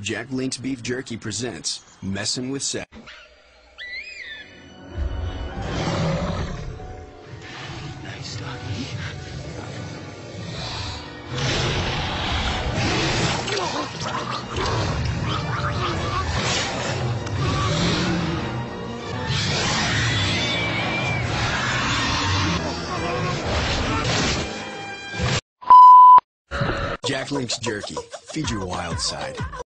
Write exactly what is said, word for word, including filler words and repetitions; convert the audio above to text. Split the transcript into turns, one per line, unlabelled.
Jack Link's Beef Jerky presents Messin' with Seth.
Nice doggy.
Jack Link's Jerky. Feed your wild side.